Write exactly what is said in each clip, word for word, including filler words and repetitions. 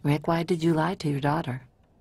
Rick, why did you lie to your daughter?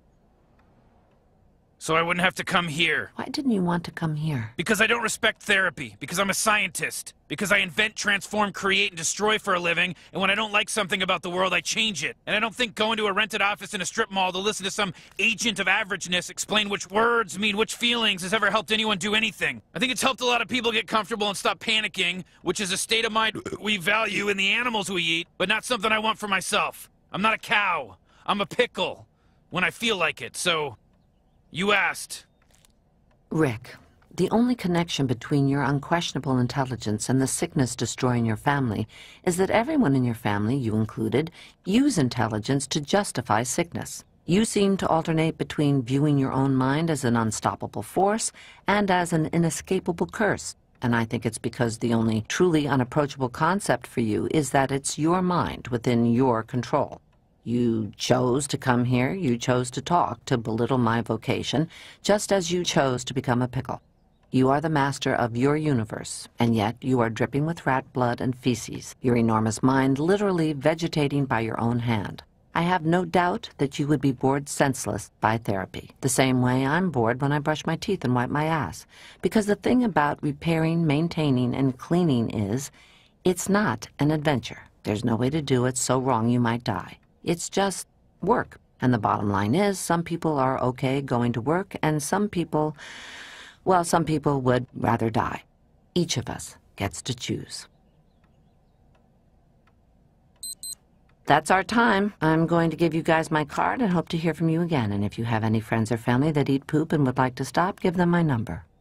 So I wouldn't have to come here. Why didn't you want to come here? Because I don't respect therapy. Because I'm a scientist. Because I invent, transform, create, and destroy for a living, and when I don't like something about the world, I change it. And I don't think going to a rented office in a strip mall to listen to some agent of averageness explain which words mean which feelings has ever helped anyone do anything. I think it's helped a lot of people get comfortable and stop panicking, which is a state of mind we value in the animals we eat, but not something I want for myself. I'm not a cow. I'm a pickle. When I feel like it, so... You asked. Rick, the only connection between your unquestionable intelligence and the sickness destroying your family is that everyone in your family, you included, use intelligence to justify sickness. You seem to alternate between viewing your own mind as an unstoppable force and as an inescapable curse. And I think it's because the only truly unapproachable concept for you is that it's your mind within your control. You chose to come here, you chose to talk, to belittle my vocation, just as you chose to become a pickle. You are the master of your universe, and yet you are dripping with rat blood and feces, your enormous mind literally vegetating by your own hand. I have no doubt that you would be bored senseless by therapy, the same way I'm bored when I brush my teeth and wipe my ass. Because the thing about repairing, maintaining, and cleaning is, it's not an adventure. There's no way to do it so wrong you might die. It's just work. And the bottom line is, some people are okay going to work, and some people, well, some people would rather die. Each of us gets to choose. That's our time. I'm going to give you guys my card and hope to hear from you again. And if you have any friends or family that eat poop and would like to stop, give them my number.